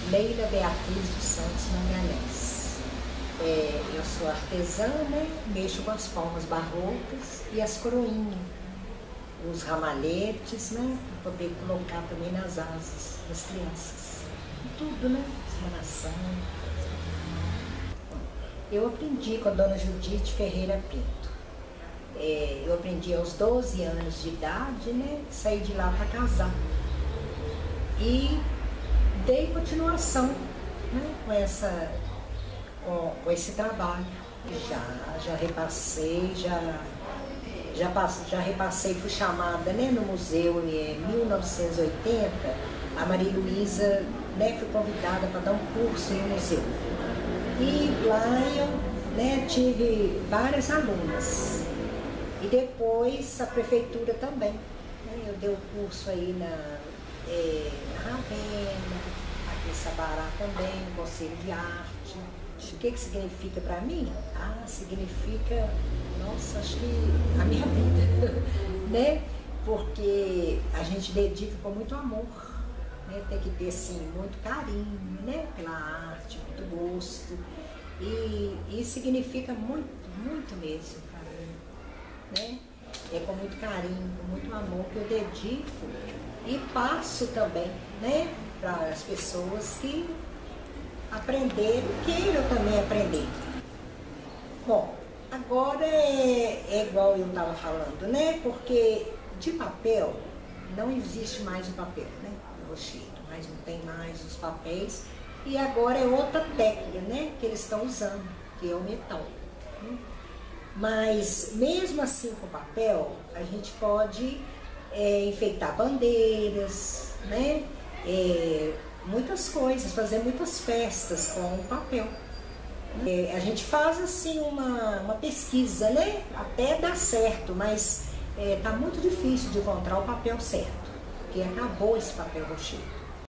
Leila Beatriz dos Santos Magalhães. Eu sou artesã, né? Mexo com as palmas barrocas e as coroinhas, os ramalhetes, né? Para poder colocar também nas asas das crianças. E tudo, né? Esmaração. Eu aprendi com a dona Judite Ferreira Pinto. Eu aprendi aos 12 anos de idade, né? Saí de lá para casar. E dei continuação, né, com esse trabalho. Já repassei, já repassei, fui chamada, né, no museu em 1980, a Maria Luísa, né, foi convidada para dar um curso em museu. E lá eu, né, tive várias alunas. E depois a prefeitura também, né, eu dei o curso aí na Ravena, aqui em Sabará também, Conselho de Arte. O que significa para mim? Significa, nossa, acho que a minha vida, né? Porque a gente dedica com muito amor, né? Tem que ter, assim, muito carinho, né? Pela arte, muito gosto. E significa muito, muito mesmo para mim, né? É com muito carinho, com muito amor que eu dedico e passo também, né, para as pessoas que aprenderam, queiram também aprender. Bom, agora é igual eu estava falando, né, porque de papel não existe mais o papel, né, o rochedo, mas não tem mais os papéis e agora é outra técnica, né, que eles estão usando, que é o metal, né? Mas mesmo assim com papel, a gente pode enfeitar bandeiras, né? Muitas coisas, fazer muitas festas com o papel. A gente faz assim uma pesquisa, né? Até dá certo, mas tá muito difícil de encontrar o papel certo, porque acabou esse papel rochedo.